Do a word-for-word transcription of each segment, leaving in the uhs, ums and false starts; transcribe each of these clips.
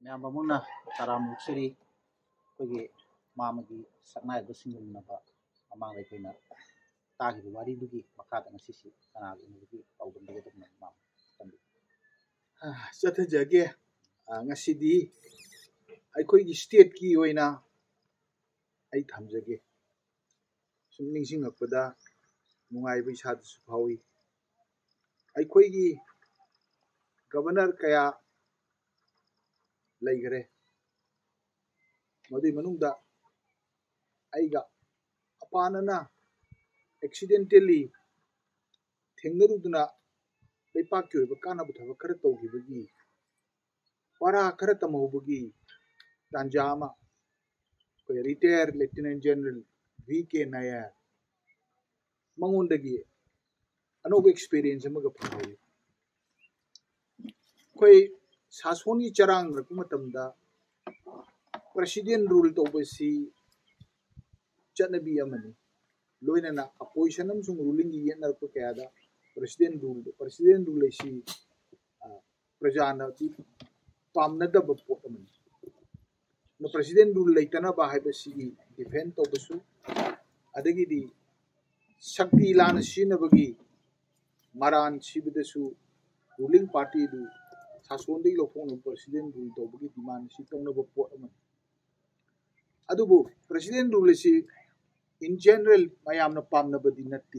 ꯃꯌꯥꯝ ꯑꯃꯅ ꯇꯔꯥꯝ ꯅꯣꯛꯆꯔꯤ ꯑꯩꯈꯣꯏꯒꯤ ꯃꯥꯃꯒꯤ ꯁꯛꯅꯥꯏꯕꯁꯤꯡꯒꯨꯝꯅꯕ ꯃꯃꯥꯡꯗ ꯑꯩꯈꯣꯏꯅ ꯇꯥꯈꯤꯕ ꯋꯥꯔꯤꯗꯨꯒꯤ ꯃꯈꯥꯗ ꯉꯁꯤꯁꯤ ꯀꯅꯥꯒꯨꯝꯕꯒꯤ ꯄꯥꯎꯗꯝꯖꯒꯗꯕꯅ ꯃꯥꯃ ꯇꯝꯕꯤ ꯆꯠꯊꯖꯒꯦ ꯉꯁꯤꯗꯤ ꯑꯩꯈꯣꯏꯒꯤ ꯁ꯭ꯇꯦꯠꯀꯤ ꯑꯣꯏꯅ ꯑꯩ ꯊꯝꯖꯒꯦ ꯁꯨꯝ ꯅꯤꯡꯁꯤꯡꯉꯛꯄꯗ ꯅꯨꯡꯉꯥꯏꯕ ꯏꯁꯥꯗꯁꯨ ꯐꯥꯎꯏ ꯑꯩꯈꯣꯏꯒꯤ ꯒꯕꯔꯅꯔ ꯀꯌꯥ ꯂꯩꯈꯔꯦ ꯃꯗꯨꯒꯤ ꯃꯅꯨꯡꯗ ꯑꯩꯒ ꯑꯄꯥꯅꯅ ꯑꯦꯛꯁꯤꯗꯦꯟꯇꯦꯜꯂꯤ ꯊꯦꯡꯅꯔꯨꯗꯨꯅ ꯂꯩꯄꯥꯛꯀꯤ ꯑꯣꯏꯕ ꯀꯥꯟꯅꯕ ꯊꯕꯛ ꯈꯔ ꯇꯧꯈꯤꯕꯒꯤ ꯋꯥꯔꯥ ꯈꯔ ꯇꯝꯍꯧꯕꯒꯤ ꯇꯥꯟꯖꯥ ꯑꯃ ꯑꯩꯈꯣꯏ retired lieutenant general V K Nair ꯃꯉꯣꯟꯗꯒꯤ ꯑꯅꯧꯕ ꯑꯦꯛꯁꯄꯤꯔꯤꯌꯦꯟꯁ ꯑꯃꯒ ꯐꯪꯍꯧꯏ ꯑꯩꯈꯣꯏ ꯁꯥꯁꯣꯟꯒꯤ ꯆꯔꯥꯡꯅꯔꯛꯄ ꯃꯇꯝꯗ ꯄ꯭ꯔꯁꯤꯗꯦꯟ ꯔꯨꯜ ꯇꯧꯕꯁꯤ ꯆꯠꯅꯕꯤ ꯑꯃꯅꯤ ꯂꯣꯏꯅꯅ ꯑꯄꯣꯖꯤꯁꯟ ꯑꯃꯁꯨꯡ ꯔꯨꯂꯤꯡꯒꯤ ꯌꯦꯠꯅꯔꯛꯄ ꯀꯌꯥꯗ ꯄ꯭ꯔꯁꯤꯗꯦꯟ ꯔꯨꯜ ꯄ꯭ꯔꯁꯤꯗꯦꯟ ꯔꯨꯜ ꯑꯁꯤ ꯄ꯭ꯔꯖꯥꯅꯗꯤ ꯄꯥꯝꯅꯗꯕ ꯄꯣꯠ ꯑꯃꯅꯤ ꯄ꯭ꯔꯁꯤꯗꯦꯟ ꯔꯨꯜ ꯂꯩꯇꯅꯕ ꯍꯥꯏꯕꯁꯤꯒꯤ ꯗꯤꯐꯦꯟ ꯇꯧꯕꯁꯨ ꯑꯗꯒꯤꯗꯤ ꯁꯛꯇꯤ ꯂꯥꯟꯅ ꯁꯤꯖꯤꯟꯅꯕꯒꯤ ꯃꯔꯥꯟ ꯁꯤꯕꯗꯁꯨ ꯔꯨꯂꯤꯡ ꯄꯥꯔꯇꯤꯗꯨ ꯁꯥꯁꯣꯟꯗꯒꯤ ꯂꯧꯊꯣꯛꯅꯕ ꯄ꯭ꯔꯁꯤꯗꯦꯟ ꯔꯨꯜ ꯇꯧꯕꯒꯤ ꯗꯤꯃꯥꯟ ꯑꯁꯤ ꯇꯧꯅꯕ ꯄꯣꯠ ꯑꯃꯅꯤ ꯑꯗꯨꯕꯨ ꯄ꯭ꯔꯁꯤꯗꯦꯟ ꯔꯨꯜ ꯑꯁꯤ ꯏꯟ ꯖꯦꯅꯔꯦꯜ ꯃꯌꯥꯝꯅ ꯄꯥꯝꯅꯕꯗꯤ ꯅꯠꯇꯦ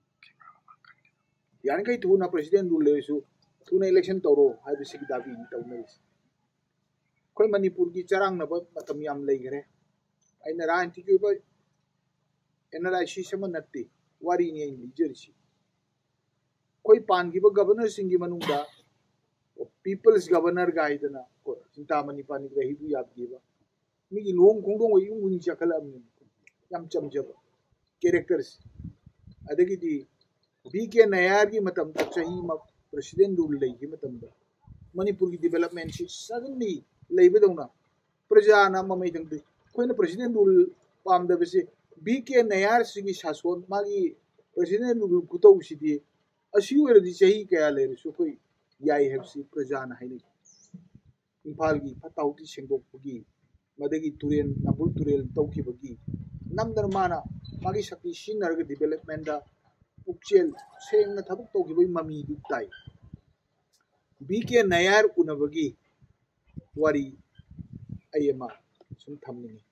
ꯌꯥꯔꯤꯈꯩ ꯊꯨꯅ ꯄ꯭ꯔꯁꯤꯗꯦꯟ ꯔꯨꯜ ꯂꯩꯔꯁꯨ ꯊꯨꯅ ꯏꯂꯦꯛꯁꯟ ꯇꯧꯔꯣ ꯍꯥꯏꯕꯁꯤꯒꯤ ꯗꯥꯕꯤꯅꯤ ꯇꯧꯅꯔꯤꯁꯤ ꯑꯩꯈꯣꯏ ꯃꯅꯤꯄꯨꯔꯒꯤ ꯆꯔꯥꯡꯅꯕ ꯃꯇꯝ ꯌꯥꯝ ꯂꯩꯈꯔꯦ ꯑꯩꯅ ꯔꯥꯖꯅꯤꯇꯤꯒꯤ ꯑꯣꯏꯕ ꯑꯦꯅꯥꯂꯥꯏꯁꯤꯁ ꯑꯃ ꯅꯠꯇꯦ ꯋꯥꯔꯤꯅꯤ ꯑꯩꯅ ꯂꯤꯖꯔꯤꯁꯤ ꯑꯩꯈꯣꯏ ꯄꯥꯟꯈꯤꯕ ꯒꯕꯔꯅꯔꯁꯤꯡꯒꯤ ꯃꯅꯨꯡꯗ ꯄꯤꯄꯜꯁ ꯒꯕꯔꯅꯔꯒ ꯍꯥꯏꯗꯅ ꯆꯤꯟꯇꯥꯃꯅꯤ ꯄꯥꯅꯤꯒ꯭ꯔ ꯍꯤꯕꯨ ꯌꯥꯕꯤꯕ ꯃꯤꯒꯤ ꯂꯨꯍꯣꯡ ꯈꯣꯡꯗꯣꯡꯕ ꯏꯃꯨꯡ ꯈꯨꯗꯤꯡ ꯆꯠꯈꯠꯂꯛꯑꯕꯅꯤ ꯌꯥꯝ ꯆꯝꯖꯕ ꯀꯦꯔꯦꯛꯇꯔꯁꯤ ꯑꯗꯒꯤꯗꯤ ꯚꯤ ꯀꯦ ꯅꯥꯌꯔꯒꯤ ꯃꯇꯝꯗ ꯆꯍꯤ ꯄ꯭ꯔꯁꯤꯗꯦꯟ ꯔꯨꯜ ꯂꯩꯈꯤꯕ ꯃꯇꯝꯗ ꯃꯅꯤꯄꯨꯔꯒꯤ ꯗꯤꯕꯦꯂꯞꯃꯦꯟꯁꯤ ꯁꯗꯟꯂꯤ ꯂꯩꯕꯗꯧꯅ प्रजाना ममैदंग कोई प्रेसिडेंट रूल पामदब से बी के नयार सिगी शासन मागी प्रेसिडेंट रूल कुतौ सिदी असि ओरदि सही कया लेरसु कोई याई हेबसि प्रजाना हाइने इम्फाल की फताउती सेंगोपगी मदगी तुरेन नबुल तुरेल तौखिबगी नमदर माना मागी शक्ति सिनरग डेवलपमेंट दा पुक्चेल सेंग थबक तौखिबई ममी दु ताई बी के नयार उनबगी वारी अयमा सुम थमनी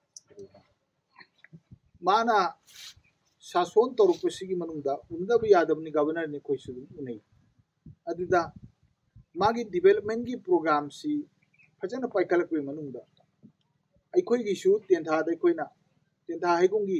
माना शासन तौरपसिगी मनुंदा उनदब यादबनी गवर्नर ने कोई सुदुम उनै अदुदा मागी डेवलपमेंट की प्रोग्राम सी फजन पाइकलक मनुंदा अखोई सु तेंथा अखोइना तेंथा हाइगोंगी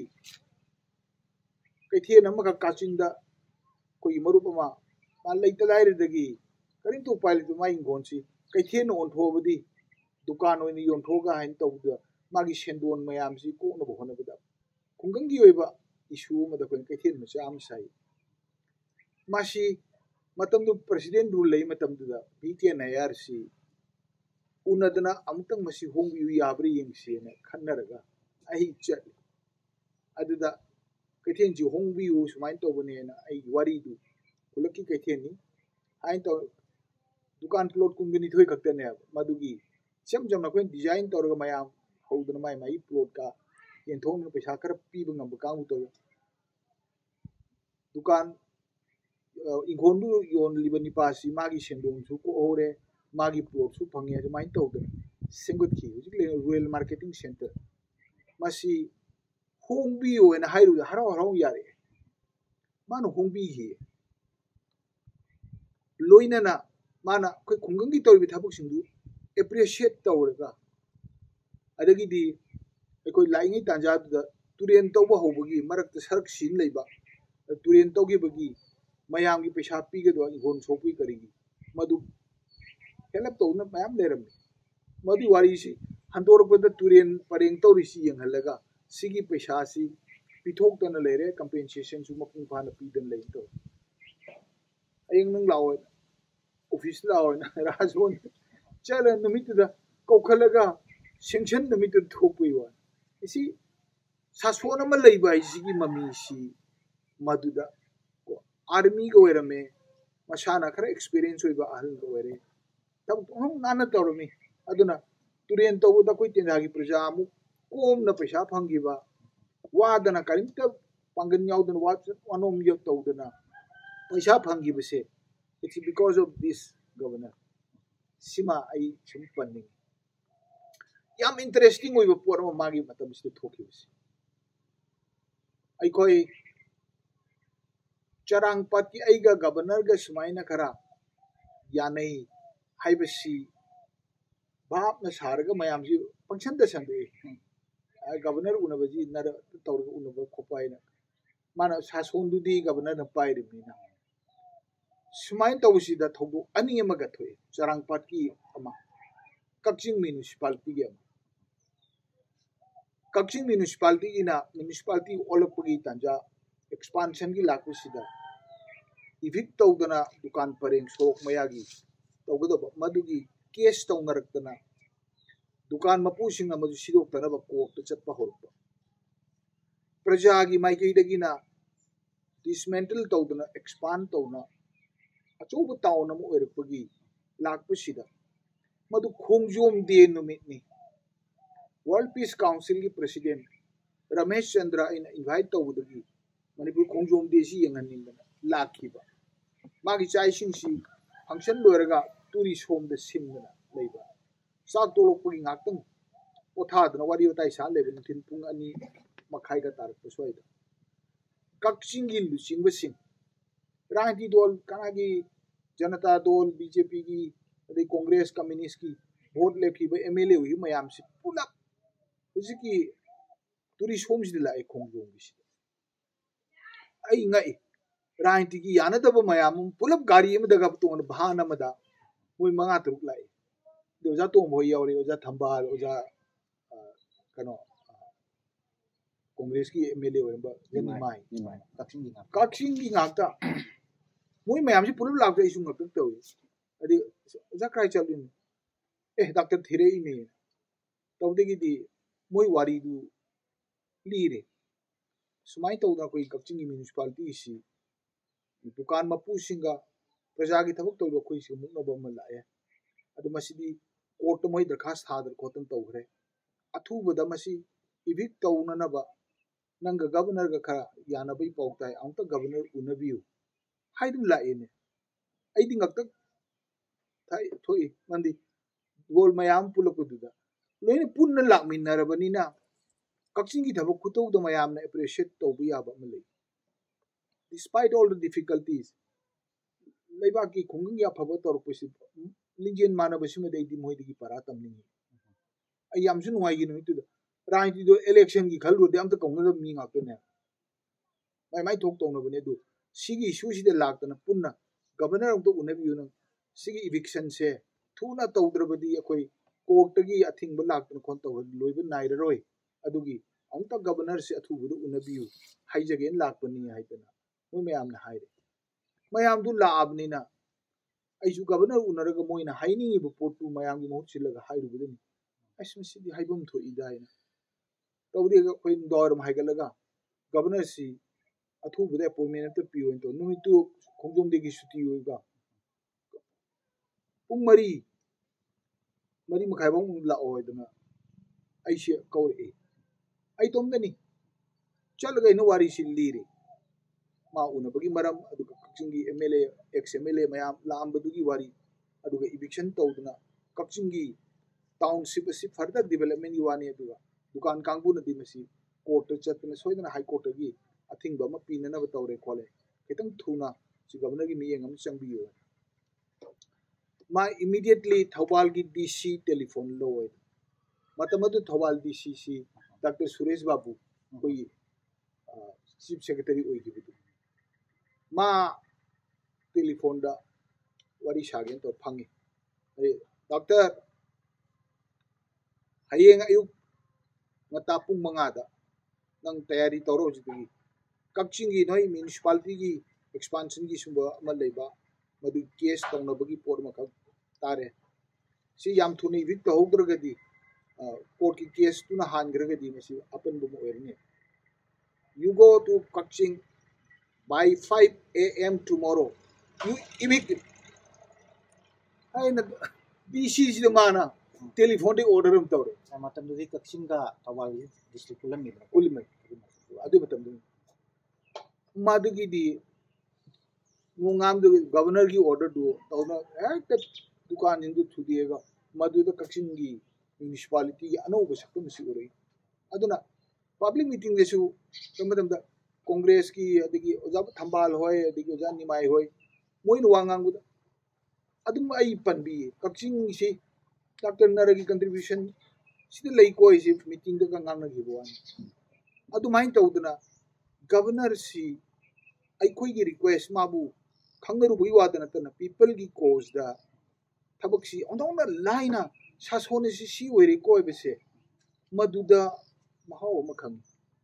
कैथेन अमग काचिंदा कोई मरुप अमा मा लैता लाइरदगी करिंतो पाइलत मा इंगोनसी कैथेन ओंथोबदी दुकान ओइन योंथोगा हाइन तौदा मागी सेंदोन मयाम सी कोनब होनबदा खुंगंगी ओइबा इशू मद कोइन कैथेन मचा आम साई मासी मतम दु प्रेसिडेंट रूल लई मतम दुदा बी के नयार सी उनदना अमुतंग मसी होंबियु याब्री यंगसेना खन्नरगा अहि चट अदुदा कैथेन जी होंबियु सुमाइन तौबनेना अइ वारी दु कुलकी कैथेनी हाइन तौ दुकान प्लॉट कुंगनी थोय खक्तने मदुगी चम चम कोई डिजाइन तौरगा मयाम हौदना माई माई प्लॉट का येंथोंग पैसा कर पीब ngam कांगु तो दुकान इंगोंदु योन लिबनी पासी मागी सेंदोंग सु को होरे मागी प्लॉट सु फंगे जमाइन तौदना सेंगुत की हुजिक ले रॉयल मार्केटिंग सेंटर मासी होंबी ओना हाइरु हराव हराव यारे मानो होंबी ही लोइनना माना कोई खुंगंगी तौबी थाबुक सिंदु एप्रिशिएट तौरगा अदगिदी अखोई लाइंगी तांजादुदा तुरेन तौबा होबगी मरक सरक सिन लेबा तुरेन तौगिबगी मयामगी पैसा पीगदो इगोन सोपी करिगी मदु हेल्प तौना मयाम लेरम मदु वारीसी हंदोरपद तुरेन परेंग तौरिसी यंगहलगा सिगी पैसा सी पिथोक्तना लेरे कंपेंसेशन सु मपुंग फाना पीदन लेइन तो अयंग नंग लाओ ऑफिस लाओ राजोन चल नमितदा कौखलगा सेंक्शन नमित थोपइवा इसी सासोन अमा लैबा इसिगी ममी सी मदुदा को आर्मी को ओरमे मसाना खरा एक्सपीरियंस होइबा अहल को ओरे तब हम नाना तौरमी अदुना तुरेन तौबदा कोई तेंदागी प्रजा अमु कोम न पैसा फंगिबा वादना करिमता पांगन याउदन वाच वनोम यो तौदना पैसा फंगिबसे it's because of this governor सिमा आई सुम पन्नी याम इंटरेस्टिंग ओइबा पोर म मागी मतम से थोखिबसे आई कोई चरांग पाती आईगा गवर्नर गा सुमाइना खरा यानई हाइबसी बाप न सारगा मयाम जी फंक्शन द संदे गवर्नर उनबजी नर तौर उनब खोपाइना माना सासोंदुदी गवर्नर न पाइरिमिना सुमाइन तौसीदा थौदो अनि अमगा थोए चरांग पाती अमा कक्चिंग म्युनिसिपालिटी गे कक्चिंग म्युनिसिपालिटी इना म्युनिसिपालिटी ओलपगी तंजा एक्सपांशन की लाकुसिदा इविक तौदना दुकान परेंग सोक मयागी तौगदब मदुगी केस तौनरक्तना दुकान मपुसिंग अमदु सिदोक्तनब कोर्ट चटपा होरप प्रजागी माइकैदगिना डिसमेंटल तौदना एक्सपांड तौना अचौब टाउन अम ओइरपगी लाकपसिदा मदु खोंगजोम दे नुमितनी वर्ल्ड पीस काउंसिल की प्रेसिडेंट रमेश चंद्र इन इनवाइट तौबदगी मणिपुर खोंगजोम दे सी यंगनिंदना लाखिबा मागी चाइसिंगसी फंक्शन लोरगा टूरी सोम द सिमदना लेबा साक तोलपगी ngaktung पोथादना वारी उताई सा लेबन थिन पुंग अनि मखाई का तारक पसोइदा कक्चिंगी लुचिंग बसिंग रांगी दोल कानागी जनता दल बीजेपी की अदे कांग्रेस कम्युनिस्ट की वोट लेखिबा एमएलए हुई मयाम से पुला हुजिकी टूरी सोम से लाए खोंगजोम बिसी आई ngai रांटी की यानदब मयाम पुलब गाड़ी में दगा तोन भान मदा मोय मंगा तरुक लाए ओजा तोम होय यावरे ओजा थंबाल ओजा कनो कांग्रेस की एमएलए ओरबा जनिमाई कक्चिंग गिना कक्चिंग की ngakta मोय मयाम से पुलब लागते इसु ngapik तवे अदि ओजा क्राइ चलिन ए डॉक्टर थिरे इने तौदेगी दी मोय वारी दु लीरे सुमाई तौदा कोई कक्चिंग म्युनिसिपालिटी सी दुकान मपुसिंगा प्रजा की थबक तौबा कोई से मुनब म लाए अदु मसिदी कोर्ट मोय दरखास्त थादर खोतन तौग्रे अथुबदा मसी इविक तौननबा नंग गवर्नर गा खरा यानबई पौताय अंत गवर्नर उनबियु हाइदु लाएने आइदि ngaktak थाई थोई मंदी गोल मयाम पुलकुदुदा लोइन पुन्न लामिनरबनिना कक्चिंग की थबक खुतौद मयामना एप्रिशिएट तौबु याबा मले despite all the difficulties leiba की खुंगंग या फबो तौरपसि लिंजेन मानबसिम देदी मोइदगी परा तमनिंग आई यामसु नुवाई गी नुइतु राइति दो इलेक्शन की खलरु दे अमत कौनद मी ngakne माइ माइ थोक तौनबने दु सिगी इशू सिदे लागतना पुन्ना गवर्नर अमत उनबियु न सिगी इविक्शन से थुना तौद्रबदी अखोई कोर्ट की अथिंग लागतना कोन तौ लोइब नाइररोय अदुगी अमत गवर्नर से अथुबदु उनबियु हाइजगेन लागपनी हाइतना मोय मयामना हाइरे मयाम दु लाबनिना आइसु गवर्नर उनरगा मोइना हाइनिंग पोटु मयाम की महत सिलगा हाइरुबदनि आइसु सिदि हाइबम थोइदायना तौदेगा कोइ दौर हाइगलगा गवर्नर सी अथुबदे अपॉइंटमेंट त पियोइन तो नुमितु खोंजोम देगी सुटी होइगा पुंग मरी मरी मखाइबम लाओइदना आइसे कौरे आई तोमदनी चलगा इन वारी सिलीरे मा उनबगी मरम अदुगा कक्चिंगी एमएलए एक्स एमएलए मयाम लांबदुगी वारी अदुगा इविक्शन तौदना कक्चिंगी टाउनशिप असि फर्दर डेवलपमेंट की वानी अदुगा दुकान कांगबु नदी मसी कोर्ट चतने सोइदना हाई कोर्ट की अथिंग बम पीननब तौरे खोले खितंग थुना सि गवर्नर की मियंग हम चंबियो मा इमीडिएटली थौबाल की डीसी टेलीफोन लोय मतमदु थौबाल डीसी सी डॉक्टर सुरेश बाबू कोई चीफ सेक्रेटरी ओइगिबदु मा टेलीफोन दा वारी सागेन तो फंगे अरे डॉक्टर हयेंग अयुक ngata pung mangada nang tayari toro jigi Kakching की नोई म्युनिसिपालिटी की एक्सपांशन की सुबह अमल लेबा मदु केस तौनबगी पोर मखक तारे सी याम थुनी विक तौद्रगदी कोर्ट की केस तुना हानग्रगदी मसी अपन बुम ओरने you go to Kaching by five A M tomorrow you evict him ai na D C si mana telephone दे ऑर्डर हम तौरे मतमदुदी कक्सिंगा थवाल डिस्ट्रिक्ट पुलमिद पुलिमै अदु मतम मादुगी दी मुंगाम दु गवर्नर की ऑर्डर दु तौना एक दुकान हिंदू थुदिएगा मदुदा कक्सिंगी म्युनिसिपालिटी की अनौब सकम सी ओरै अदुना पब्लिक मीटिंग देसु तमदमदा कांग्रेस की अदगी ओजा थंबाल होय अदगी ओजा निमाय होय मोइन वांगांगुदा अदुम आई पनबी कक्सिंग सी डॉक्टर नरगी कंट्रीब्यूशन सिद लई कोई सी मीटिंग द गांगांग गिबवान अदुमाइन तौदना गवर्नर सी अखोई की रिक्वेस्ट माबू खंगरु बुई वादना तना पीपल की कोज दा थबक सी ओंदोंना लाइना सासोने सी सी ओइरे कोय बेसे मदुदा महाव मखंग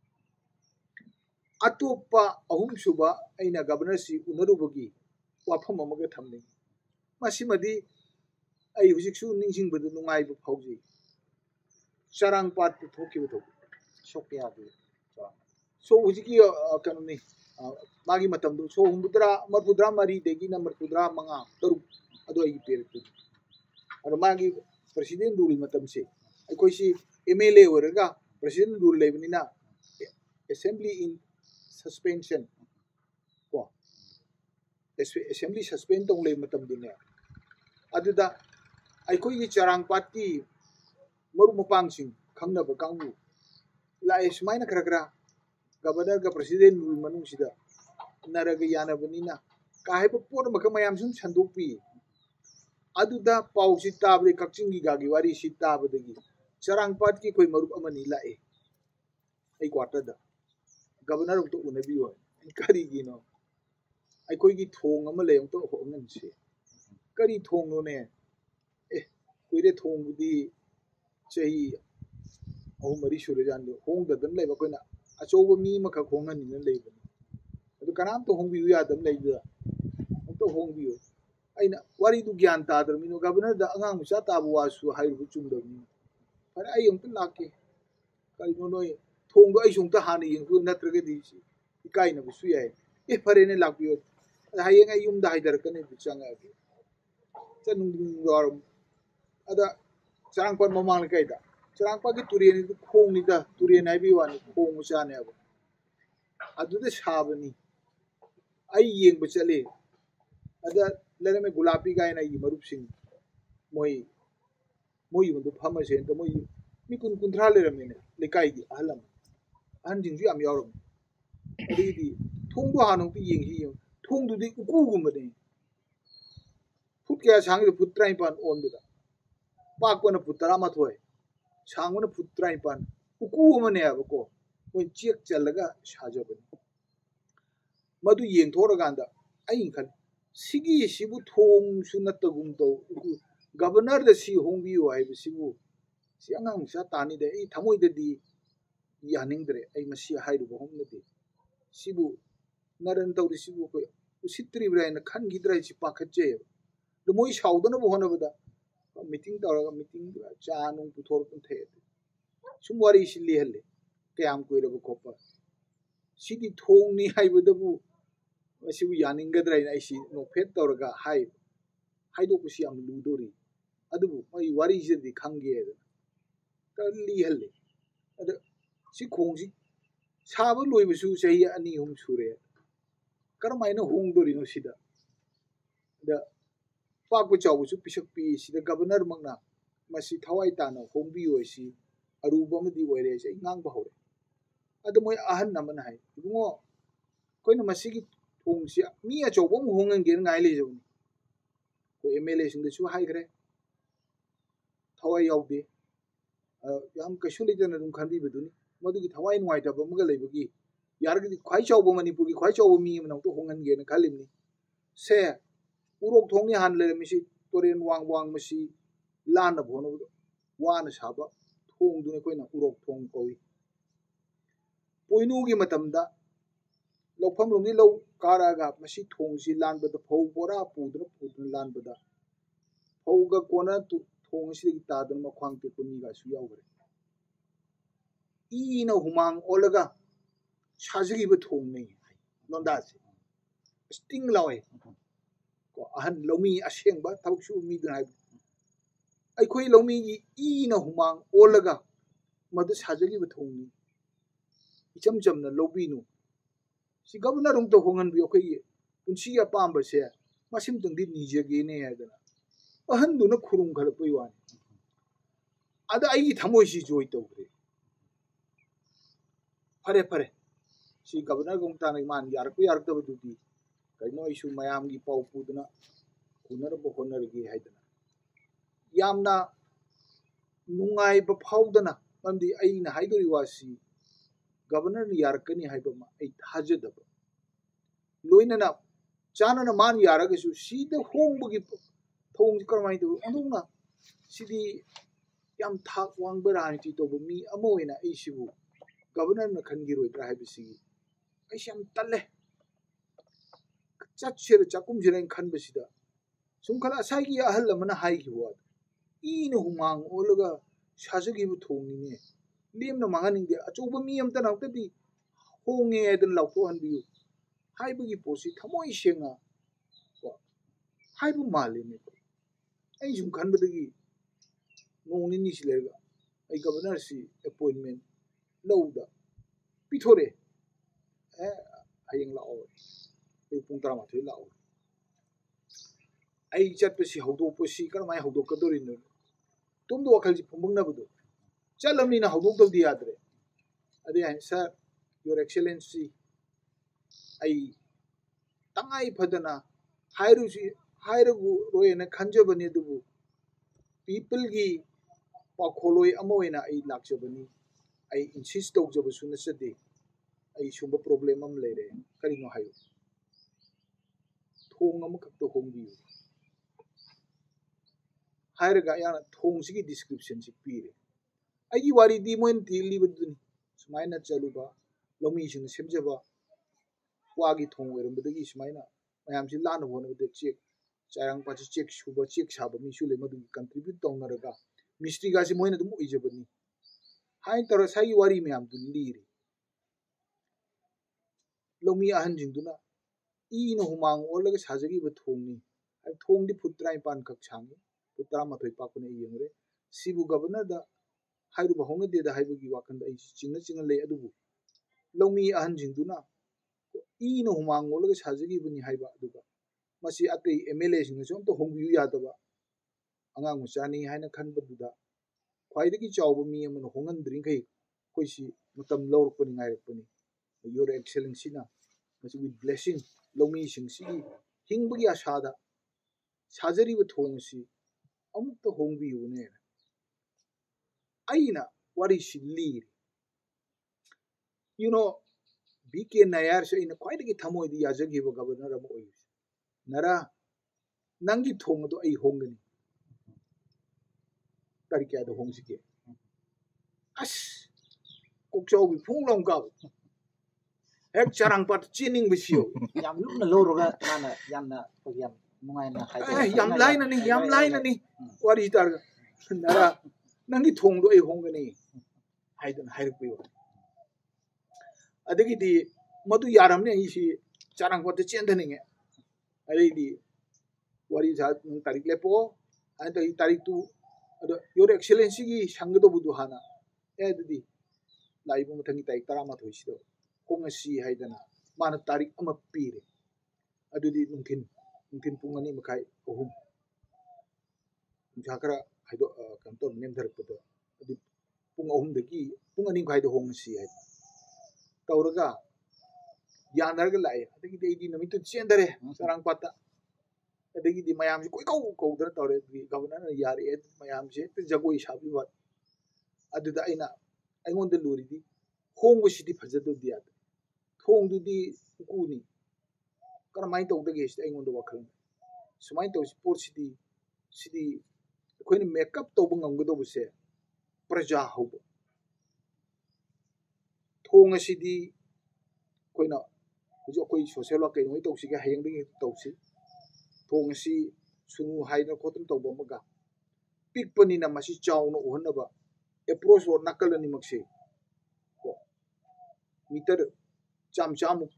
अतोपा अहुम सुबा अइना गवर्नर सी उनरुबगी वाफम अमगा थमने मसिमदी आई हुजिकसु निंजिंगबदु नुंगाइबु फाउजी चरांग पाट थोकिबु थो सोकिया दि सो हुजिकी कनुनी मागी मतमदु सो हुंबुद्रा मरपुद्रा मरी देगी न मरपुद्रा मंगा तरु अदो आई पेर तु अरो मागी प्रेसिडेंट रूल मतम से अखोई सी एमएलए ओरगा प्रेसिडेंट रूल लेबनिना असेंबली इन सस्पेंशन को असेंबली सस्पेंड तों ले मतम दिने अदुदा अखोई की चरांग पाटी मरु मपांगसिंग खंगनब कांगु लाए सुमाइना खरखरा गवर्नर का प्रेसिडेंट रूल मनुसिदा नरग यानबनिना काहेब पोर मख मयाम सुम संदोपी अदुदा पाउसी ताबदे कक्चिंगी गागी वारी सी ताबदगी चरांग पाट की कोई मरुप अमनी लाए आई क्वार्टर दा गवर्नर तो उनबी हो करी गिनो आई कोई की थोंग अम लेम तो होंगन से करी थोंग नो ने ए कोइरे थोंग बुदी चही अहु मरी सुरे जान दो होंग ददम लेबा कोइना अचोब मी मख होंगन नि लेबनी अदु कनाम तो होंग बियु यादम लेबा तो होंग बियु अइना वारी दु ज्ञान तादर मिनो गवर्नर दा अंगांग मुसा ताबु वासु हाइरु चुमदबनी पर आई हम तो लाके कई नो नोय थोंग आई सुंग ता हानि यंगु नत्रगे दी इकाई न बुसु याय ए फरेने लापियो हायेंग आई युम दा हाइदर कने बिचंगा के चनुंग दुंगारम अदा चरांगपन ममांग कायदा चरांगपा की तुरियन दु खोंग निदा तुरियन हाइबी वानी खोंग मुचाने अब अदुदे साबनी आई येंग बचले अदा लेने में गुलाबी गायना ई मरुप सिंह मोई मोई हुंदु फमा से तो मोई मी कुन कुंथरा लेरमने लेकाई की अहलम अहन जिंजु याम यावरम अदीदी थोंग दु हानु ती येंग ही थोंग दुदि उकु गुमबने फुट क्या सांग फुट त्राई पान ओन दुदा पाकपन फुट तरा माथोय सांगवन फुट त्राई पान उकु मने अबको मोई चेक चलगा साजबने मदु येंग थोरगांदा आई खन सिगी सिबु थोंग सुनतगुम तो गवर्नर द सी होंबियो हाइब सिबु सी अंगांग सा तानी दे ई थमोय ददी यानिंगद्रे आई मसी हाइरु होमनदे सिबु नरन तौरि सिबु को उसित्री ब्राइन खनगिद्राय सि पाखचे द मोय साउदन बो होनबदा मीटिंग तौरगा मीटिंग चानु पुथोर पुन थे सुमवारी सिली हले कयाम कोइरब कोपा सिदी थोंगनी हाइबदबु मसिबु यानिंगद्राय आई सि नोफेट तौरगा हाइ हाइदोपसि am लुदोरी अदुबु मई वारी जदि खंगे तली हले अद सि खोंगसि साब लोइबसु सही अनि हुम सुरे करमाइना होंगदोरिनो सिदा द पाकु चावसु पिसक पि सिदा गवर्नर मंगना मसि थवाई ताना होंबि ओइसि अरुबमदि ओइरे से ngang bahore अद मोय अहन नमन हाइ बुंगो कोइना मसि की थोंगसि मी अचौबम होंगन गेन ngai ले जबनि को एमएलए सिंग दसु हाइग्रे थवाई यावदे याम कशु लेजन दुम खंबि बदुनी मदुगी थवाई नुवाइता बमगा लेबगी यारगदि ख्वाइ चावबो मणिपुर की ख्वाइ चावबो मी मनौ तो होंगन गेन खालिमनी से उरोक थोंगनि हान ले मिसि तोरेन वांग वांग मसि लान भोनो वान साबा थोंग दुने कोइना उरोक थोंग कोइ पोइनु की मतमदा लौफम लोंनि लौ कारागा मसि थोंगसि लानबदा फौ बोरा पुदन पुदन लानबदा फौगा कोना तु थोंगसि तादन मख्वांग ते कुनिगा सु यावरे ई न हुमांग ओलगा साजगिबो थोंगनि लोंदासे स्टिंग लावे को अहन लोमी असेंबा थबक सु मी दनाइ ꯑꯩꯈꯣꯏ ꯂꯧꯃꯤꯒꯤ ꯏꯅ ꯍꯨꯃꯥꯡ ꯑꯣꯜꯂꯒ ꯃꯗꯨ ꯁꯥꯖꯈꯤꯕ ꯊꯣꯡꯅꯤ ꯏꯆꯝ ꯆꯝꯅ ꯂꯧꯕꯤꯅꯨ ꯁꯤ ꯒꯕꯔꯅꯔ ꯑꯃꯨꯛꯇ ꯍꯣꯡꯍꯟꯕꯤꯌꯨ ꯑꯩꯈꯣꯏꯒꯤ ꯄꯨꯟꯁꯤꯒꯤ ꯑꯄꯥꯝꯕꯁꯦ ꯃꯁꯤꯃꯇꯪꯗꯤ ꯅꯤꯖꯒꯦꯅꯦ ꯍꯥꯏꯗꯅ ꯑꯍꯟꯗꯨꯅ ꯈꯨꯔꯨꯝꯈꯠꯂꯛꯄꯩ ꯋꯥꯅꯤ ꯑꯗ ꯑꯩꯒꯤ ꯊꯃꯣꯏꯁꯤ ꯖꯣꯏ ꯇꯧꯈ꯭ꯔꯦ ꯐꯔꯦ ꯐꯔꯦ ꯁꯤ ꯒꯕꯔꯅꯔꯒ ꯑꯃꯨꯛ ꯇꯥꯟꯅꯩ ꯃꯥꯅ ꯌꯥꯔꯛꯄ ꯌꯥꯔꯛꯇꯕꯗꯨꯗꯤ ꯀꯩꯅꯣ ꯑꯩꯁꯨ ꯃꯌꯥꯝꯒꯤ ꯄꯥꯎ ꯄꯨꯗꯨꯅ ꯎꯅꯅꯕ ꯍꯣꯠꯅꯔꯒꯦ ꯍꯥꯏꯗꯅ ꯌꯥꯝꯅ ꯅꯨꯡꯉꯥꯏꯕ ꯐꯥꯎꯗꯅ ꯃꯔꯝꯗꯤ ꯑꯩꯅ ꯍꯥꯏꯗꯣꯔꯤꯕ ꯋꯥꯁꯤ ꯒꯕꯔꯅꯔꯅ ꯌꯥꯔꯛꯀꯅꯤ ꯍꯥꯏꯕ ꯑꯃ ꯑꯩ ꯊꯥꯖꯗꯕ ꯂꯣꯏꯅꯅ ꯆꯥꯅꯅ ꯃꯥꯅ ꯌꯥꯔꯒꯁꯨ ꯁꯤꯗ ꯍꯣꯡꯕꯒꯤ ꯊꯧꯑꯣꯡꯁꯤ ꯀꯔꯝꯍꯥꯏꯅ ꯇꯧꯏ ꯑꯣꯟꯊꯣꯛꯅ ꯁꯤꯗꯤ ꯌꯥꯝ ꯊꯥꯛ ꯋꯥꯡꯕ ꯔꯥꯖꯅꯤꯇꯤ ꯇꯧꯕ ꯃꯤ ꯑꯃ ꯑꯣꯏꯅ ꯑꯩꯁꯤꯕꯨ ꯒꯕꯔꯅꯔꯅ ꯈꯟꯈꯤꯔꯣꯏꯗ꯭ꯔꯥ ꯍꯥꯏꯕꯁꯤꯒꯤ ꯑꯩꯁꯤ ꯌꯥꯝ ꯇꯜꯂꯦ ꯆꯠꯁꯤꯔ ꯆꯥꯛꯈꯨꯝꯁꯤꯔ ꯑꯩꯅ ꯈꯟꯕꯁꯤꯗ ꯁꯨꯝ ꯈꯜꯂ ꯉꯁꯥꯏꯒꯤ ꯑꯍꯜ ꯑꯃꯅ ꯍꯥꯏꯈꯤꯕ ꯋꯥꯗꯣ ꯏꯅ ꯍꯨꯃꯥꯡ ꯑꯣꯜꯂꯒ ꯁꯥꯖꯈꯤꯕ ꯊꯣꯡꯅꯤꯅꯦ ꯂꯦꯝꯅ ꯃꯥꯡꯍꯟꯅꯤꯡꯗꯦ ꯑꯆꯧꯕ ꯃꯤ ꯑꯃꯇꯅ ꯑꯃꯨꯛꯇꯗꯤ ꯍꯣꯡꯉꯦ ꯍꯥꯏꯗꯅ ꯂꯥꯎꯊꯣꯛꯍꯟꯕꯤꯌꯨ ꯍꯥꯏꯕꯒꯤ ꯄꯣꯠꯁꯤ ꯊꯃꯣꯏ ꯁꯦꯡꯅ ꯍꯥꯏꯕ ꯃꯥꯜꯂꯤꯅꯦ ꯑꯩ ꯁꯨꯝ ꯈꯟꯕꯗꯒꯤ ꯅꯣꯡ ꯅꯤꯅꯤꯁꯤ ꯂꯩꯔꯒ ꯑꯩ ꯒꯕꯔꯅꯔꯁꯤ ꯑꯦꯄꯣꯏꯟꯃꯦꯟ ꯂꯧꯗ ꯄꯤꯊꯣꯔꯛꯑꯦ ꯑꯦ ꯍꯌꯦꯡ ꯂꯥꯛꯑꯣ ꯑꯌꯨꯛ ꯄꯨꯡ ꯇꯔꯥꯃꯥꯊꯣꯏ ꯂꯥꯛꯑꯣ ꯑꯩ ꯆꯠꯄꯁꯤ ꯍꯧꯗꯣꯛꯄꯁꯤ ꯀꯔꯝꯍꯥꯏꯅ ꯍꯧꯗꯣꯛꯀꯗꯣꯔꯤꯅꯣ ꯇꯨꯡꯗ ꯋꯥꯈꯜꯁꯤ ꯐꯨꯝꯕꯪꯅꯕꯗꯣ ꯆꯠꯂꯝꯅꯤꯅ ꯍꯧꯗꯣꯛꯇꯕꯗꯤ ꯌꯥꯗ꯭ꯔꯦ ꯑꯗꯨ ꯍꯥꯏꯅ ꯁꯥꯔ ꯌꯣꯔ ꯑꯦꯛꯁꯦꯂꯦꯟꯁꯤ ꯑꯩ ꯇꯉꯥꯏ ꯐꯗꯅ ꯍꯥꯏꯔꯨꯁꯤ ꯍꯥꯏꯔꯔꯣꯏꯅ ꯈꯟꯖꯕꯅꯤ ꯑꯗꯨꯕꯨ ꯄꯤꯄꯜꯒꯤ ꯄꯥꯎꯈꯣꯜꯂꯣꯏ ꯑꯃ ꯑꯣꯏꯅ ꯑꯩ ꯂꯥꯛꯆꯕꯅꯤ ꯑꯩ ꯏꯟꯁꯤꯁ ꯇꯧꯖꯕꯁꯨ ꯅꯠꯆꯗꯦ ꯑꯩ ꯁꯨꯝꯕ ꯄ꯭ꯔꯣꯕ꯭ꯂꯦꯝ ꯑꯃ ꯂꯩꯔꯦ ꯀꯔꯤꯅꯣ ꯍꯥꯏꯌꯨ ꯊꯣꯡ ꯑꯃꯈꯛꯇ ꯍꯣꯡꯕꯤꯌꯨ ꯍꯥꯏꯔꯒ ꯑꯩꯍꯥꯛꯅ ꯊꯣꯡꯁꯤꯒꯤ ꯗꯤꯁꯀ꯭ꯔꯤꯞꯁꯟꯁꯤ ꯄꯤꯔꯦ ꯑꯩꯒꯤ ꯋꯥꯔꯤꯗꯤ ꯃꯣꯏꯅ ꯂꯤꯕꯗꯨꯅꯤ ꯁꯨꯃꯥꯏꯅ ꯆꯠꯂꯨꯕ ꯂꯧꯃꯤꯁꯤꯡꯅ ꯁꯦꯝꯖꯕ ꯋꯥꯒꯤ ꯊꯣꯡ ꯑꯣꯏꯔꯝꯕꯗꯒꯤ ꯁꯨꯃꯥꯏꯅ ꯃꯌꯥꯝꯁꯤ ꯂꯥꯟꯅꯕ ꯍꯣꯠꯅꯕꯗ ꯆꯦꯛ ꯆꯥꯏꯔꯥꯡꯄꯥꯠꯁꯤ ꯆꯦꯛ ꯁꯨꯕ ꯆꯦꯛ ꯁꯥꯕ ꯃꯤꯁꯨ ꯂꯩ ꯃꯗꯨꯒꯤ ꯀꯟꯇ꯭ꯔꯤꯕ꯭ꯌꯨꯠ ꯇꯧꯅꯔꯒ ꯃꯤꯁꯇ꯭ꯔꯤꯒꯥꯁꯤ ꯃꯣꯏꯅ ꯑꯗꯨꯝ ꯑꯣꯏꯖꯕꯅꯤ ꯍꯥꯏꯅ ꯇꯧꯔ ꯉꯁꯥꯏꯒꯤ ꯋꯥꯔꯤ ꯃꯌꯥꯝꯗꯨ ꯂꯤꯔꯤ ꯂꯧꯃꯤ ꯑꯍꯟꯁꯤꯡꯗꯨꯅ ꯏꯅ ꯍꯨꯃꯥꯡ ꯑꯣꯜꯂꯒ ꯁꯥꯖꯈꯤꯕ ꯊꯣꯡꯅꯤ ꯊꯣꯡꯗꯤ ꯐꯨꯠ ꯇꯔꯥꯅꯤꯄꯥꯟꯈꯛ ꯁꯥꯡꯉꯤ ꯐꯨꯠ ꯇꯔꯥꯃꯥꯊꯣꯏ ꯄꯥꯛꯄꯅ ꯑꯩ ꯌꯦꯡꯉꯨꯔꯦ ꯁꯤꯕꯨ ꯒꯕꯔꯅꯔꯗ ꯍꯥꯏꯔꯨꯕ ꯍꯧꯅꯗꯦꯗ ꯍꯥꯏꯕꯒꯤ ꯋꯥꯈꯜꯗ ꯑꯩ ꯆꯤꯡꯅ ꯆꯤꯡꯅ ꯂꯩ ꯑꯗꯨꯕꯨ ꯂꯧꯃꯤ ꯑꯍꯟꯁꯤꯡꯗꯨꯅ ꯏꯅ ꯍꯨꯃꯥꯡ ꯑꯣꯜꯂꯒ ꯁꯥꯖꯈꯤꯕꯅꯤ ꯍꯥꯏꯕ ꯑꯗꯨꯒ ꯃꯁꯤ ꯑꯇꯩ ꯑꯦꯝ ꯑꯦꯜ ꯑꯦꯁꯤꯡꯅꯁꯨ ꯑꯝꯇ ꯍꯣꯡꯕꯤꯌꯨ ꯌꯥꯗꯕ ꯑꯉꯥꯡ ꯃꯆꯥꯅꯤ ꯍꯥꯏꯅ ꯈꯟꯕꯗꯨꯗ ꯈ꯭ꯋꯥꯏꯗꯒꯤ ꯆꯥꯎꯕ ꯃꯤ ꯑꯃꯅ ꯍꯣꯡꯍꯟꯗ꯭ꯔꯤꯈꯩ ꯑꯩꯈꯣꯏꯁꯤ ꯃꯇꯝ ꯂꯧꯔꯛꯄꯅꯤ ꯉꯥꯏꯔꯛꯄꯅꯤ ꯌꯣꯔ ꯑꯦꯛꯁꯦꯂꯦꯟꯁꯤꯅ ꯃꯁꯤ ꯋꯤꯠ ꯕ꯭ꯂꯦꯁꯤꯡ ꯂꯧꯃꯤꯁꯤꯡꯁꯤꯒꯤ ꯍꯤꯡꯕꯒꯤ ꯑꯁꯥꯗ ꯁꯥꯖꯔꯤꯕ ꯊꯣꯡ ꯑꯁꯤ ꯑꯃꯨꯛꯇ ꯍꯣꯡꯕꯤꯌꯨꯅꯦ ꯑꯩꯅ ꯋꯥꯔꯤꯁꯤ ꯂꯤꯔꯤ ꯌꯨꯅꯣ ꯕꯤ ꯀꯦ ꯅꯌꯥꯔꯁꯦ ꯑꯩꯅ ꯈ꯭ꯋꯥꯏꯗꯒꯤ ꯊꯃꯣꯏꯗ ꯌꯥꯖꯈꯤꯕ ꯒꯕꯔꯅꯔ ꯑꯃ ꯑꯣꯏꯕꯁꯦ ꯅꯔꯥ ꯅꯪꯒꯤ ꯊꯣꯡ ꯑꯗꯨ ꯑꯩ ꯍꯣꯡꯒꯅꯤ ꯇꯥꯔꯤꯛ ꯀꯌꯥꯗ ꯍꯣꯡꯁꯤꯒꯦ ꯑꯁ ꯀꯣꯛꯆꯥꯎꯕꯤ ꯐꯨꯡ ꯂꯥꯎ ꯀꯥꯕ ꯍꯦꯛ ꯆꯥꯔꯥꯡꯄꯥꯠ ꯆꯦꯟꯅꯤꯡꯕꯁꯤ ꯌꯧ ꯌꯥꯝ ꯂꯨꯞꯅ ꯂꯧꯔꯒ ꯃꯥꯅ ꯌꯥꯝꯅ ꯌꯥꯝ ꯅꯨꯡꯉꯥꯏꯅ ꯍꯥꯏꯗꯣꯛꯑꯦ ꯌꯥꯝ ꯂꯥꯏꯅꯅꯤ ꯌꯥꯝ ꯂꯥꯏꯅꯅꯤ ꯋꯥꯔꯤ ꯇꯥꯔꯒ ꯅꯔꯥ ꯅꯪꯒꯤ ꯊꯣꯡꯗꯣ ꯑꯩ ꯍꯣꯡꯒꯅꯤ ꯍꯥꯏꯗꯅ ꯍꯥꯏꯔꯛꯄꯩ ꯋꯥꯅꯤ ꯑꯗꯒꯤꯗꯤ ꯃꯗꯨ ꯌꯥꯔꯝꯅꯤ ꯑꯩꯁꯤ ꯆꯥꯔꯥꯡꯄꯥꯠꯇ ꯆꯦꯟꯊꯅꯤꯡꯉꯦ ꯑꯗꯩꯗꯤ ꯋꯥꯔꯤ ꯅꯪ ꯇꯥꯔꯤꯛ ꯂꯦꯞꯄꯛꯑꯣ ꯍꯥꯏꯅ ꯇꯧꯏ ꯇꯥꯔꯤꯛꯇꯨ ꯑꯗꯣ ꯌꯣꯔ ꯑꯦꯛꯁꯦꯂꯦꯟꯁꯤꯒꯤ ꯁꯪꯒꯗꯧꯕꯗꯨ ꯍꯥꯟꯅ ꯑꯦ ꯑꯗꯨꯗꯤ ꯂꯥꯛꯏꯕ ꯃꯊꯪꯒꯤ ꯇꯥꯔꯤꯛ ꯇꯔꯥꯃꯥꯊꯣꯏꯁꯤꯗ ꯍꯣꯡꯉꯁꯤ ꯍꯥꯏꯗꯅ ꯃꯥꯅ ꯇꯥꯔꯤꯛ ꯑꯃ ꯄꯤꯔꯦ ꯑꯗꯨꯗꯤ ꯅꯨꯡꯊꯤꯟ ꯅꯨꯡꯊꯤꯟ ꯄꯨꯡ ꯑꯅꯤ ꯃꯈꯥꯏ ꯑꯍꯨꯝ ꯅꯨꯡꯁꯥ ꯈꯔ ꯍꯥꯏꯗꯣꯛ ꯀꯩꯅꯣ ꯇꯧꯔ ꯅꯦꯝꯊꯔꯛꯄꯗ ꯑꯗꯨ ꯄꯨꯡ ꯑꯍꯨꯝꯗꯒꯤ ꯄꯨꯡ ꯑꯅꯤ ꯃꯈꯥꯏꯗ ꯍꯣꯡꯉꯁꯤ ꯍꯥꯏꯗꯅ ꯇꯧꯔꯒ ꯌꯥꯅꯔꯒ ꯂꯥꯛꯑꯦ ꯑꯗꯒꯤꯗꯤ ꯑꯩꯗꯤ ꯅꯨꯃꯤꯠꯇꯨ ꯆꯦꯟꯊꯔꯦ ꯆꯥꯔꯥꯡꯄꯥꯠꯇ ꯑꯗꯒꯤꯗꯤ ꯃꯌꯥꯝꯁꯤ ꯀꯣꯏꯀꯧ ꯀꯧꯗꯅ ꯇꯧꯔꯦ ꯑꯗꯨꯒꯤ ꯒꯕꯔꯅꯔꯅ ꯌꯥꯔꯛꯑꯦ ꯃꯌꯥꯝꯁꯦ ꯍꯦꯛꯇ ꯖꯒꯣꯏ ꯁꯥꯕꯤꯕ ꯑꯗꯨꯗ ꯑꯩꯅ ꯑꯩꯉꯣꯟꯗ ꯂꯨꯔꯤꯗꯤ ꯍꯣꯡꯕꯁꯤꯗꯤ ꯐꯖꯗꯕꯗꯤ ꯌꯥꯗꯦ ꯊꯣꯡꯗꯨꯗꯤ ꯎꯀꯨꯅꯤ ꯀꯔꯝꯍꯥꯏꯅ ꯇꯧꯗꯒꯦ ꯁꯤꯗ ꯑꯩꯉꯣꯟꯗ ꯋꯥꯈꯜ ꯁꯨꯃꯥꯏꯅ ꯇꯧꯁꯤ ꯄꯣꯠꯁꯤꯗꯤ ꯁꯤꯗꯤ ꯑꯩꯈꯣꯏꯅ ꯃꯦꯀꯞ ꯇꯧꯕ ꯉꯝꯒꯗꯧꯕꯁꯦ ꯄ꯭ꯔꯖꯥ ꯍꯧꯕ ꯊꯣꯡ ꯑꯁꯤꯗꯤ ꯑꯩꯈꯣꯏꯅ ꯍꯧꯖꯤꯛ ꯑꯩꯈꯣই ꯁꯣꯁꯦꯜ ꯋꯥꯔꯛ ꯀꯩꯅꯣ ꯇꯧꯁꯤꯒꯦ ꯍꯌꯦꯡꯗꯒꯤ ꯇꯧꯁꯤ ꯊꯣꯡ ꯑꯁꯤ ꯁꯨꯅꯨ ꯍꯥꯏꯗꯅ ꯈꯣꯠꯇꯅ ꯇꯧꯕ ꯑꯃꯒ ꯄꯤꯛꯄꯅꯤꯅ ꯃꯁꯤ ꯆꯥꯎꯅ ꯎꯍꯟꯅꯕ ꯑꯦꯄ꯭ꯔꯣꯆ ꯔꯣꯗ ꯅꯥꯀꯜ ꯑꯅꯤꯃꯛꯁꯦ ꯀꯣ ꯃꯤꯇꯔ ꯆꯥꯝ ꯆꯥꯃꯨꯛ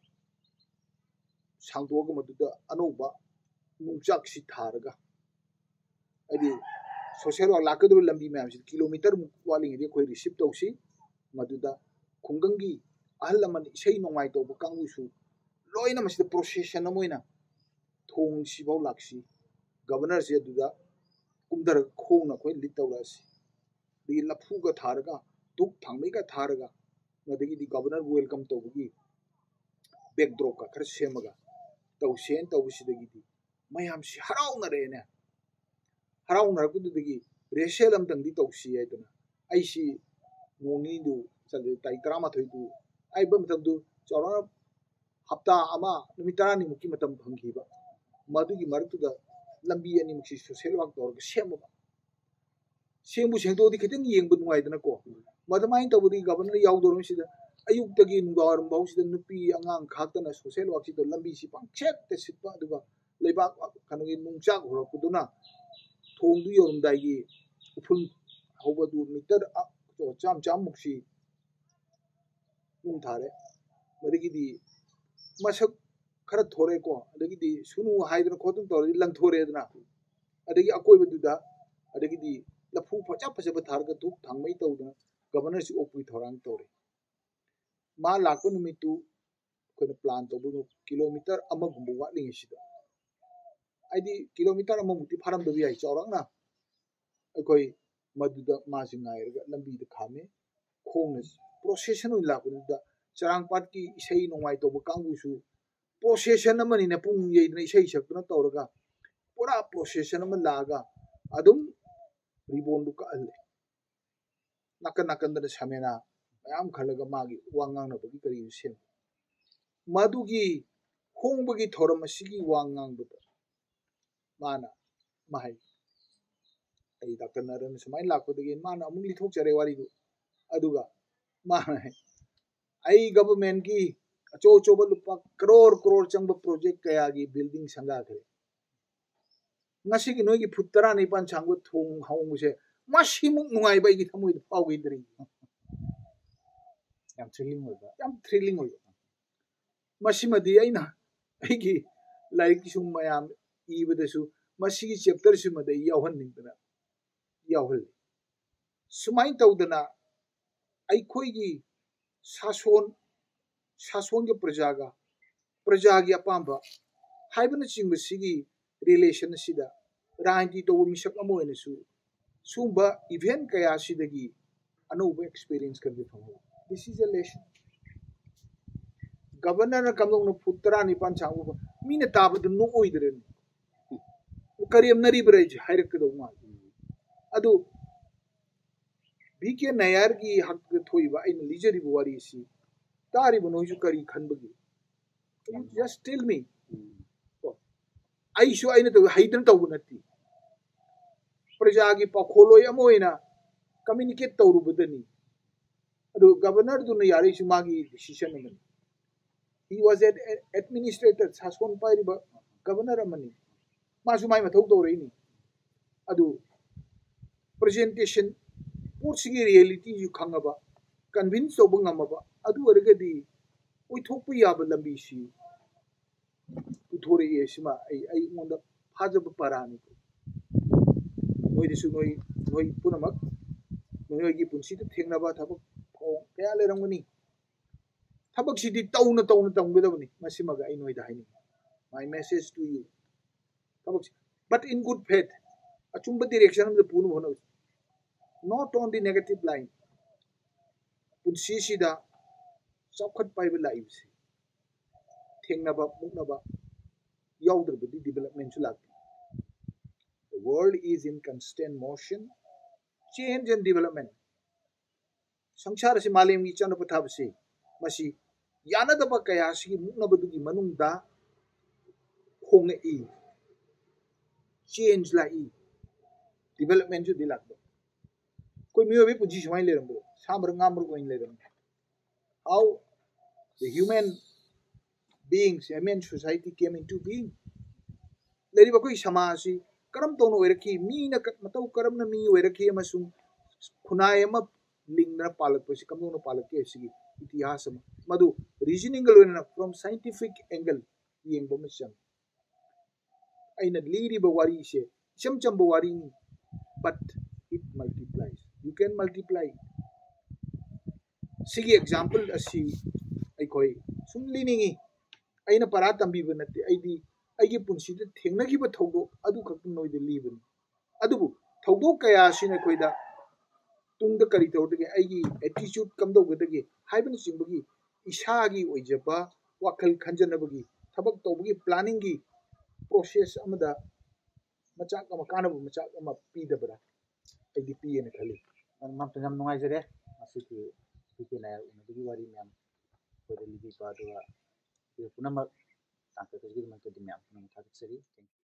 ꯁꯥꯡꯗꯣꯛꯑꯒ ꯃꯗꯨꯗ ꯑꯅꯧꯕ ꯅꯨꯡꯆꯥꯛꯁꯤ ꯊꯥꯔꯒ ꯍꯥꯏꯗꯤ social work lakadu lambi मैम से किलोमीटर वाली ये कोई रिसीव तो उसी Madhuda खुंगंगी ahal man isay nongay to bukang usu loy na mas the procession na mo ina thong si baw laksi governor se duda kumdar khong na koi lit tawra si di laphu ga tharga duk thangmei ga tharga madagi di governor welcome to bugi backdrop ka khar semaga taw sen taw si dagi di mayam si haraw na re ne haraw na ku dagi reselam tang di taw si ay tuna ay si moni du sal tai trama thoi du ai bam tam du chora hafta ama numitara ni muki matam phanghi ba madu gi martu da lambi ani muki social work dor semu ba semu sengdo di khiteng yeng bu ngai dana ko madu mai to budi governor yaw dor mi sida ayuk tagi nudar baw sida nupi angang khak na social work si to lambi si pang chet te sit ba du ba leibak kanu gi nungchak hor ku duna thong du yorum dai gi upun hoba du meter to cham cham muksi nung thare madagi di masak khara thore ko adagi di sunu haidra khotung tor lang thore dna adagi akoi bu da adagi di lafu phacha phacha ba thar ga duk thangmei to da governor si opui thorang tore ma lakko numitu ko plan to bu kilometer ama gumbu wa ling sida aidi kilometer ama muti pharam do bi ai chawrang na akoi maduda ma singai ga lambi da khame khong procession oi lakko da charang pat ki isei nongwai to kangu su procession amani ne pung ye ne isei sak na tawraga pura procession am laga adum ribon du ka alle nakan nakan da samena mayam khalaga magi wangang na bagi kari sem madu gi hong bagi thoram sigi wangang bu mana mahai ai doctor naran samai lakko de mana amung li thok chare wari du aduga mana ai government ki acho acho lupa crore crore changba project kaya gi building sanga the ngasi gi noi gi phutara ni pan changbu thong haung se mashi muk nungai bai gi thamoi pau gi dri yam thrilling hoiba yam thrilling hoiba mashi madi aina ai gi like sum mayam ibada su mashi gi chapter su madai yawhan ning dana yawhal sumai tawdana ai khoi gi sason sason ge prajaga prajagi apamba haibana chingba sigi relation sida ranti to misak amoine su sumba event kaya sidagi anoba experience kan bi thamu this is a lesson governor na kamong no putra ni pan changu mina tabad no oidre kariyam nari brej hairak do ma adu bike nayar gi hak thoiba ain lijeri buwari si tari bonoju kari khanbagi just tell me ai shu aina to haidan to bunati praja gi pakholoy amoina communicate to rubudani adu governor du na yari shu magi decision amani he was an administrator sason pairi ba governor amani ma shu mai mathau to reini adu presentation Portuguese reality you kangaba convince of ngamaba adu wargadi oi thokpu yaba lambi si uthore yesima ai ai monda phajab parani noi disu noi noi punamak noi gi punsi te thengnaba thabak kaya le rangani thabak sidi tauna tauna tangbedabani masimaga ai noi da haini my message to you thabak but in good faith achumba direction am the punu hono not on the negative line punsi sida chokhat paiba lives thengnaba muknaba yawdr budi development chulak the world is in constant motion change and development sangsara si malim gi chana pathab se masi yana da ba kaya si muknaba du gi manung da khong e change la e development ju dilak koi miyo bi punji shmai le rambo samr ngamr ko in le ram how the human beings human society came into being leri ba koi samasi karam tono oirakhi mi na matau karam na mi oirakhi amasung khunai ama lingna palak pasi kamno palak ke sigi itihas madu reasoning galona from scientific angle yengba masam aina liri ba wari se cham cham ba wari ni but it multiplies. You can multiply. Sigi example asi ai koi sum liningi aina para tambi banate aidi aigi punsi de thengna gi ba thodo adu khak noi de liban adubu thodo kaya sine koida tungda kari tawdage aigi attitude kamdo gadage haibन singbagi isagi oijaba wakal khanjanabagi thabak tawbagi planning gi process amada machak ama kanabu machak ama pidabara aidi piyena khali mam tangam nungai jare asiki pike na unagi wari myam ko de libi ba do ya punamak tangka kiri man to dimyam punam thak sari.